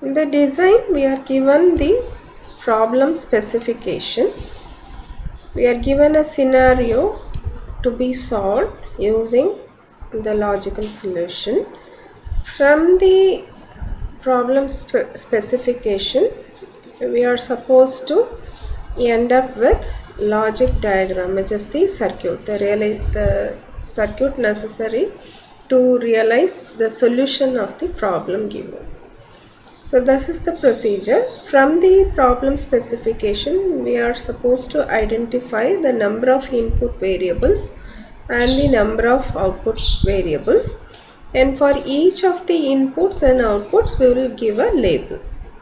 In the design, we are given the problem specification. We are given a scenario to be solved using the logical solution. From the problem specification, we are supposed to end up with logic diagram, which is the circuit, the circuit necessary to realize the solution of the problem given. So this is the procedure. From the problem specification, we are supposed to identify the number of input variables and the number of output variables, and for each of the inputs and outputs we will give a label.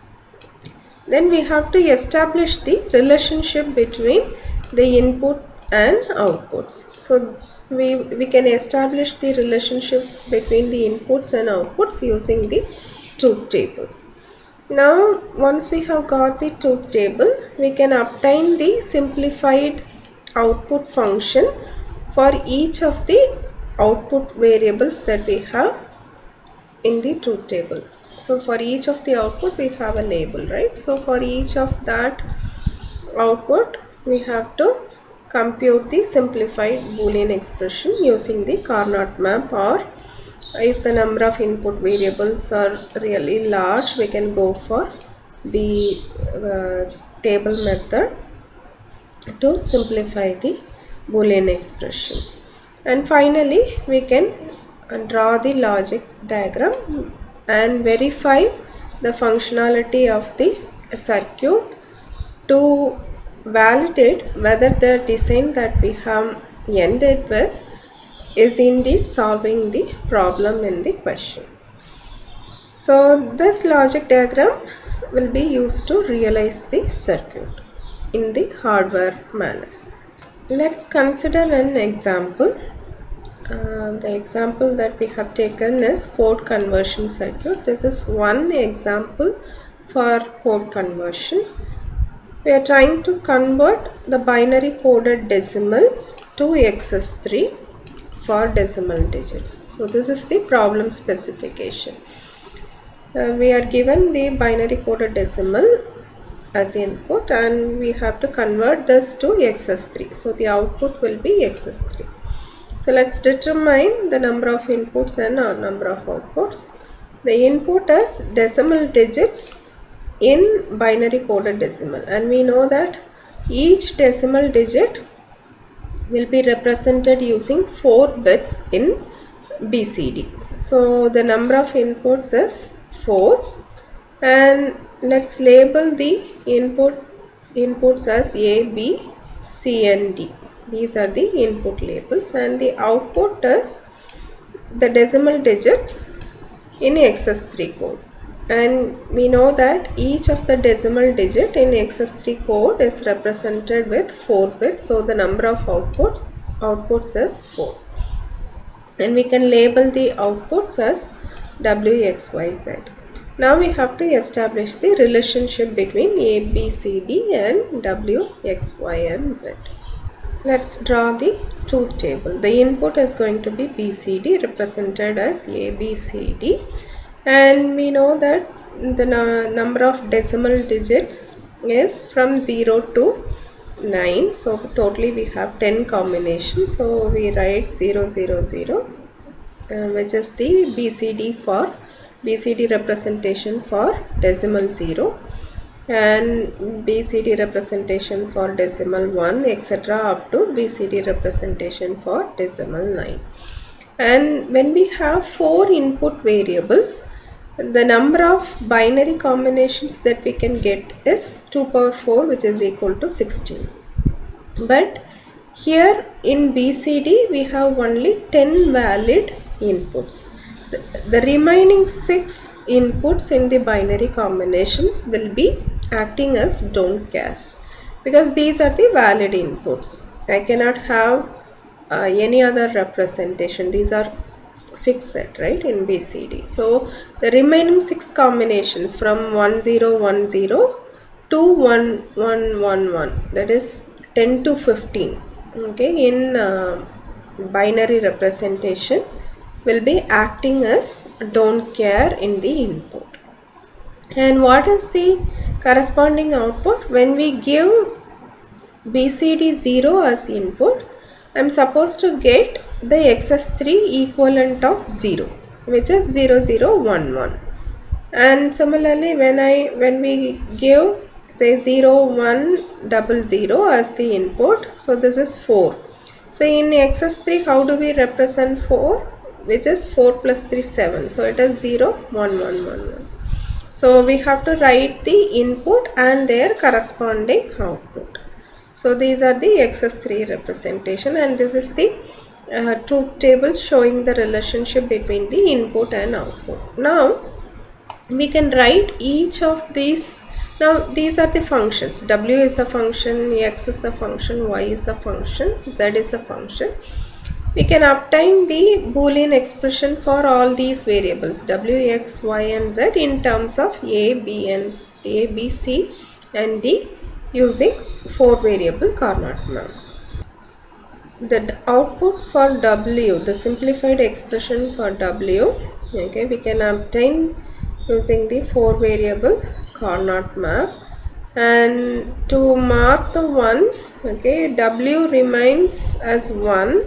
Then we have to establish the relationship between the input and outputs. So we can establish the relationship between the inputs and outputs using the truth table. Now once we have got the truth table, we can obtain the simplified output function for each of the output variables that we have in the truth table. So for each of the output we have a label, right? So for each of that output we have to compute the simplified Boolean expression using the Carnot map, or if the number of input variables are really large, we can go for the table method to simplify the Boolean expression. And finally we can draw the logic diagram and verify the functionality of the circuit to validate whether the design that we have ended with is indeed solving the problem in the question. So this logic diagram will be used to realize the circuit in the hardware manner. Let's consider an example. The example that we have taken is code conversion circuit. This is one example for code conversion. We are trying to convert the binary coded decimal to XS3 for decimal digits. So this is the problem specification. We are given the binary coded decimal as input and we have to convert this to XS3. So the output will be XS3. So let's determine the number of inputs and number of outputs. The input is decimal digits in binary coded decimal, and we know that each decimal digit will be represented using 4 bits in BCD. So the number of inputs is 4, and let's label the inputs as A, B, C and D. These are the input labels, and the output is the decimal digits in XS3 code. And we know that each of the decimal digit in XS3 code is represented with 4 bits. So the number of outputs is 4. And we can label the outputs as W, X, Y, Z. Now we have to establish the relationship between A, B, C, D and W, X, Y and Z. Let's draw the truth table. The input is going to be BCD, represented as A, B, C, D, and we know that the number of decimal digits is from 0 to 9. So totally we have 10 combinations. So we write 0, 0, 0, which is the BCD representation for decimal 0. And BCD representation for decimal 1, etc. up to BCD representation for decimal 9. And when we have 4 input variables, the number of binary combinations that we can get is 2 power 4, which is equal to 16. But here in BCD we have only 10 valid inputs. The remaining 6 inputs in the binary combinations will be acting as don't cares, because these are the valid inputs. I cannot have any other representation. These are fixed, right, in BCD. So the remaining 6 combinations from 1010 to 1111, that is 10 to 15, okay, in binary representation will be acting as don't care in the input. And what is the corresponding output? When we give BCD 0 as input, I am supposed to get the XS3 equivalent of 0, which is 0 0 1 1. And similarly, when we give say 0 1 0 0 as the input, so this is 4. So in XS3, how do we represent 4? Which is 4 plus 3 7. So it is 0 1 1 1 1. So we have to write the input and their corresponding output. So these are the XS3 representation, and this is the truth table showing the relationship between the input and output. Now we can write each of these. Now these are the functions. W is a function, X is a function, Y is a function, Z is a function. We can obtain the Boolean expression for all these variables W, X, Y and Z in terms of A, B, C and D using 4 variable Carnot map. The output for W, the simplified expression for W, okay, we can obtain using the 4 variable Carnot map. And to mark the ones, okay, W remains as 1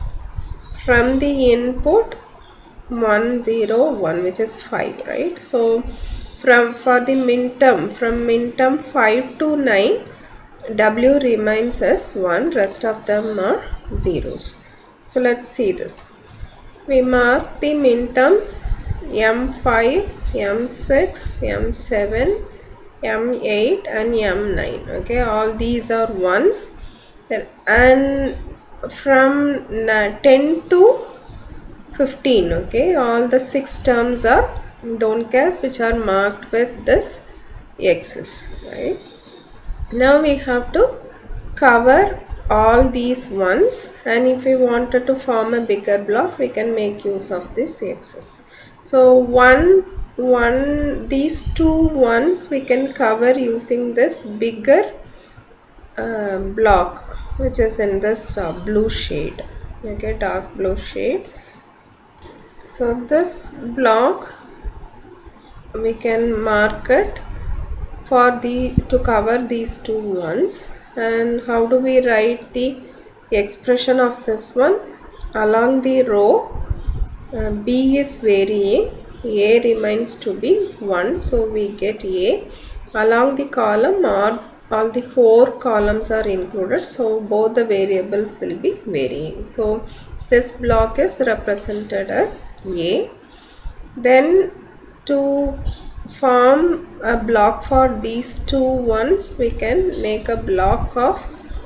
from the input 1 0 1, which is 5, right? So for the minterm, from minterm 5 to 9, W remains as 1, rest of them are zeros. So let's see this. We mark the minterms M5, M6, M7, M8 and M9. Okay, all these are ones, and from 10 to 15, okay, all the 6 terms are don't guess, which are marked with this X's, right? Now we have to cover all these ones, and if we wanted to form a bigger block, we can make use of this X's. So these 2 ones we can cover using this bigger block, which is in this blue shade, okay, dark blue shade. So this block we can mark it for to cover these 2 ones. And how do we write the expression of this one? Along the row, B is varying, A remains to be 1, so we get A. Along the column, all the 4 columns are included, so both the variables will be varying. So this block is represented as A. Then to form a block for these 2 ones, we can make a block of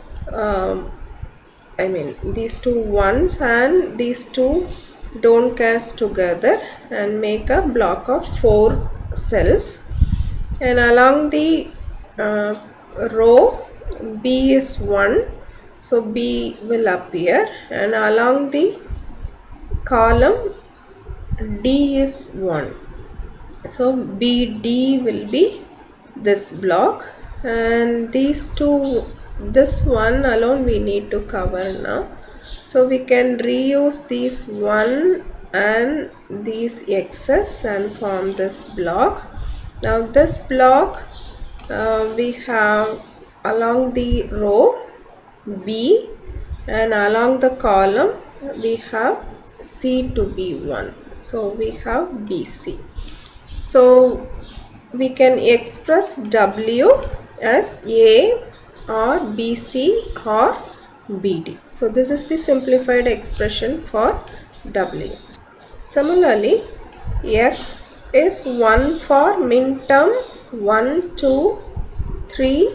these 2 ones and these 2 don't cares together and make a block of 4 cells. And along the row, B is 1, so B will appear, and along the column, D is 1, so BD will be this block. And these 2, this one alone we need to cover now, so we can reuse these 1 and these X's and form this block. Now this block we have along the row B, and along the column we have C to be 1, so we have BC. So we can express W as A or BC or BD. So this is the simplified expression for W. Similarly, X is 1 for minterm 1, 2, 3,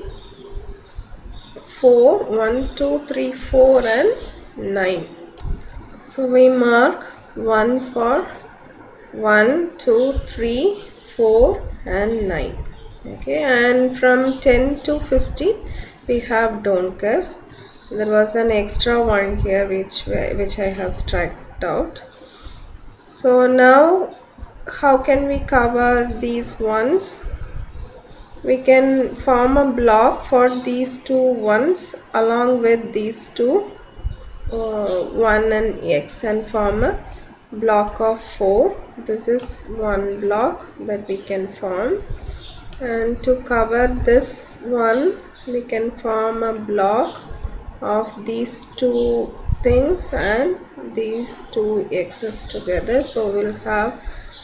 4, 1, 2, 3, 4 and 9. So we mark 1 for 1, 2, 3, 4 and 9. Okay, and from 10 to 15 we have don't guess. There was an extra one here which I have struck out. So now how can we cover these ones? We can form a block for these 2 ones along with these 2 1 and X and form a block of 4. This is one block that we can form, and to cover this one we can form a block of these two things and these two x's together. So we'll have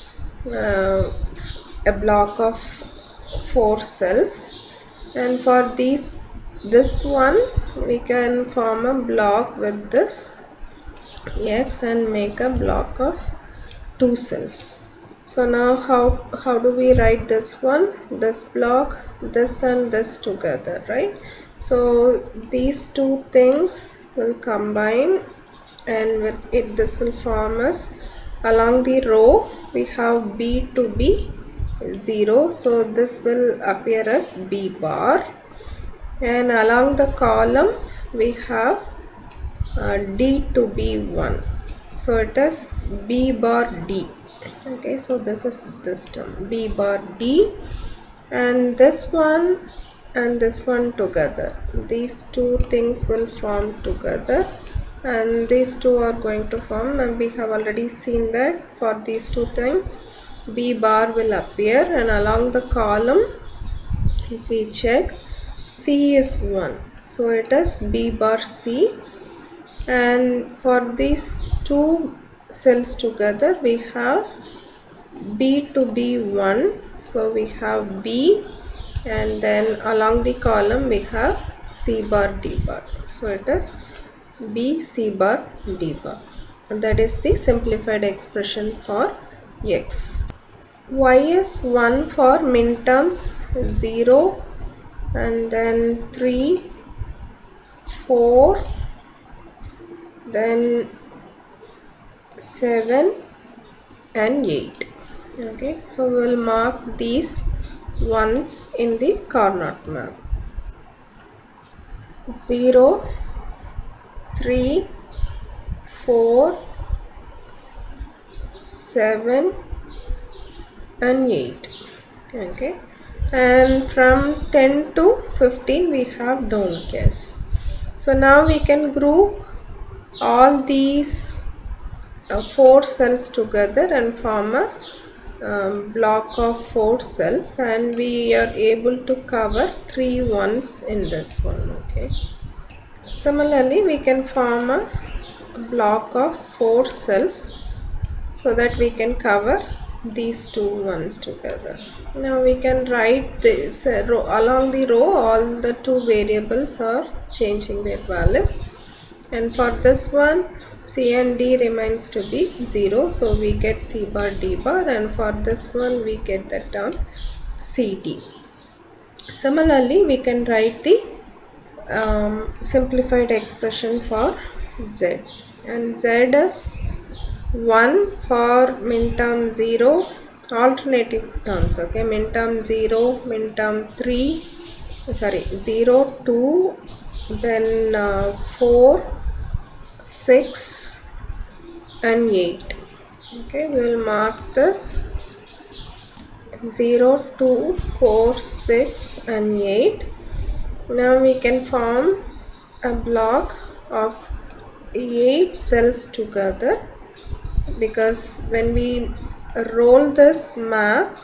a block of 4 cells, and for this one we can form a block with this x and make a block of 2 cells. So now how do we write this one? This block, this and this together, right? So these two things will combine, and with it this will form us, along the row we have b to b 0, so this will appear as b bar, and along the column we have d to b 1, so it is b bar d. Okay, so this is this term b bar d, and this one and this one together, these two things will form together, and these two are going to form, and we have already seen that for these two things b bar will appear, and along the column if we check, c is 1, so it is b bar c, and for these two cells together we have b to b 1, so we have b, and then along the column we have c bar d bar, so it is b c bar d bar, and that is the simplified expression for x. Y is 1 for minterms 0 and then 3, 4, then 7 and 8. Okay, so we will mark these ones in the Carnot map. 0, 3, 4, 7 and 8. Okay, and from 10 to 15 we have don't guess. So now we can group all these 4 cells together and form a block of 4 cells, and we are able to cover 3 ones in this one. Okay, similarly we can form a block of 4 cells so that we can cover these two ones together. Now we can write this along the row, all the two variables are changing their values, and for this one c and d remains to be 0, so we get c bar d bar, and for this one we get the term cd. Similarly we can write the simplified expression for z, and z is 1 for minterm 0, alternative terms. Okay, minterm 0, minterm 3, sorry 0, 2, then 4, 6 and 8. Okay, we will mark this 0, 2, 4, 6 and 8. Now we can form a block of 8 cells together, because when we roll this map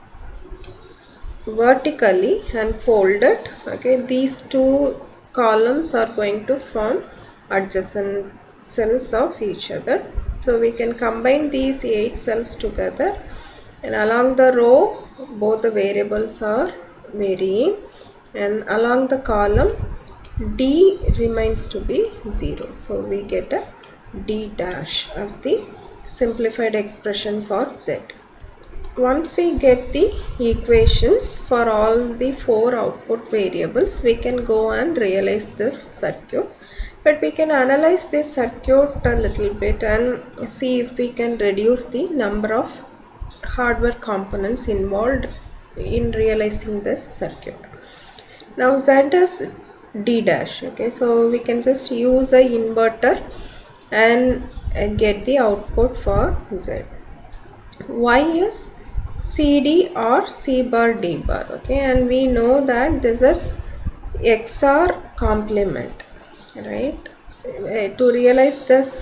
vertically and fold it, okay, these two columns are going to form adjacent cells of each other. So we can combine these 8 cells together, and along the row both the variables are varying, and along the column d remains to be 0, so we get a d dash as the simplified expression for z. Once we get the equations for all the 4 output variables, we can go and realize this circuit, but we can analyze this circuit a little bit and see if we can reduce the number of hardware components involved in realizing this circuit. Now z is d dash. Okay, so we can just use a inverter and get the output for z. Y is cd or c bar d bar. Okay, and we know that this is XOR complement, right? To realize this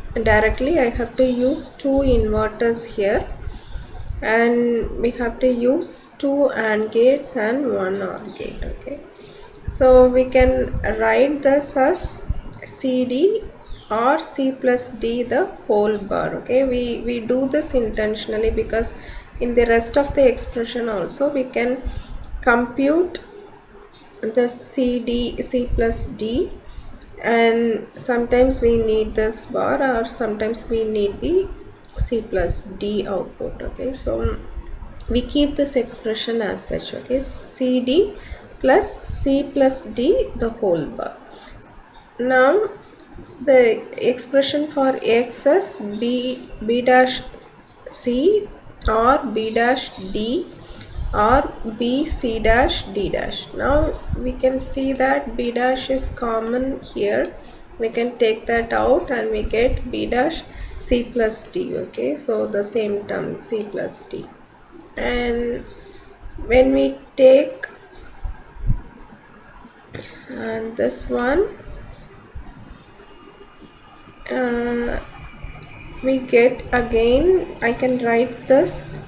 directly I have to use two inverters here, and we have to use two AND gates and one OR gate. Okay, so we can write this as CD or C plus D the whole bar. Okay, we do this intentionally because in the rest of the expression also we can compute the C plus D, and sometimes we need this bar or sometimes we need the C plus D output. Okay, so we keep this expression as such. Okay, CD plus C plus D the whole bar. Now the expression for X is B dash C or B dash D or B C dash D dash. Now we can see that B dash is common here. We can take that out and we get B dash C plus D. Okay, so the same term C plus D. And when we take this one, we get again, I can write this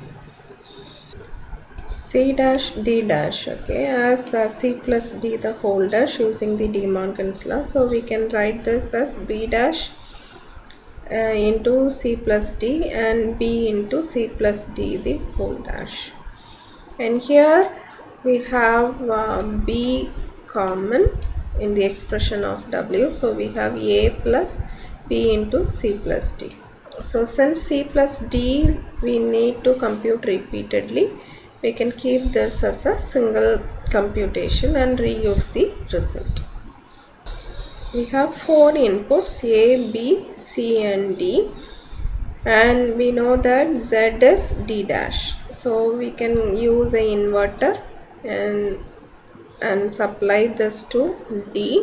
C dash D dash, okay, as C plus D the whole dash using the De Morgan's law. So we can write this as B dash into C plus D and B into C plus D the whole dash. And here we have B common in the expression of W. So we have A plus B into C plus D. So since C plus D we need to compute repeatedly, we can keep this as a single computation and reuse the result. We have four inputs A, B, C and D, and we know that Z is D dash. So we can use an inverter and supply this to D,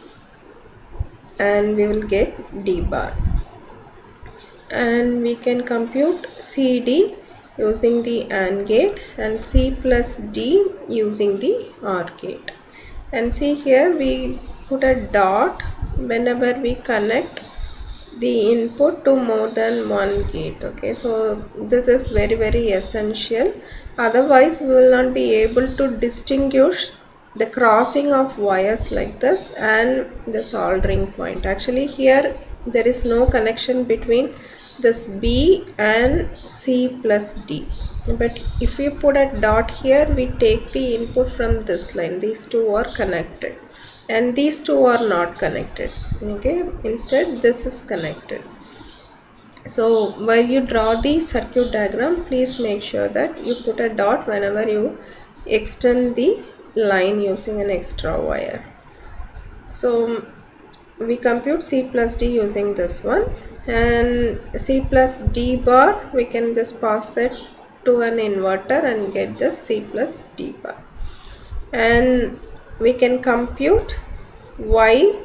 and we will get D bar. And we can compute CD using the AND gate and C plus D using the OR gate. And see here we put a dot whenever we connect the input to more than one gate. Okay, so this is very essential, otherwise we will not be able to distinguish the crossing of wires like this and the soldering point. Actually here there is no connection between this B and C plus D, but if we put a dot here, we take the input from this line. These two are connected and these two are not connected. Okay, instead this is connected. So while you draw the circuit diagram, please make sure that you put a dot whenever you extend the line using an extra wire. So we compute C plus D using this one, and C plus D bar we can just pass it to an inverter and get the C plus D bar. And we can compute Y,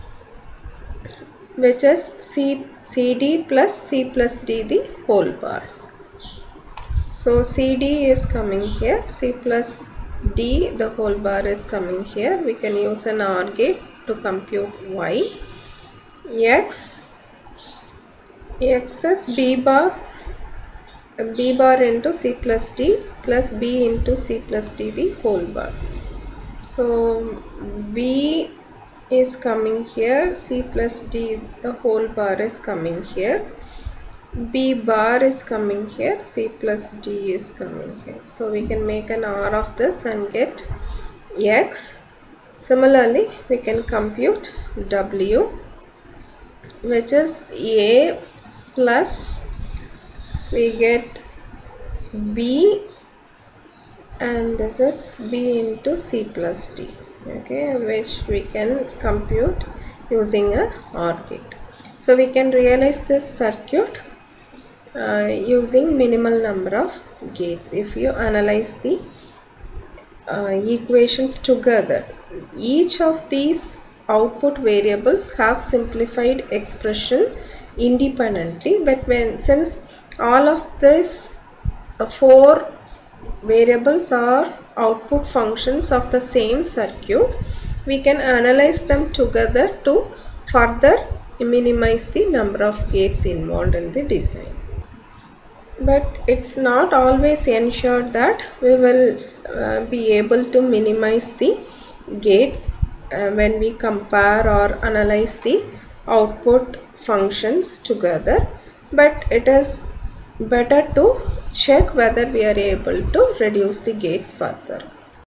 which is CD plus C plus D the whole bar. So CD is coming here, C plus D the whole bar is coming here. We can use an OR gate to compute Y. X is B bar into C plus D plus B into C plus D the whole bar. So B is coming here, C plus D the whole bar is coming here, B bar is coming here, C plus D is coming here. So we can make an OR of this and get X. Similarly, we can compute W, which is A plus, we get B, and this is B into C plus D, okay, which we can compute using a OR gate. So we can realize this circuit using minimal number of gates. If you analyze the equations together, each of these output variables have simplified expression independently, but since all of these four variables are output functions of the same circuit, we can analyze them together to further minimize the number of gates involved in the design. But it's not always ensured that we will be able to minimize the gates when we compare or analyze the output functions together, but it is better to check whether we are able to reduce the gates further.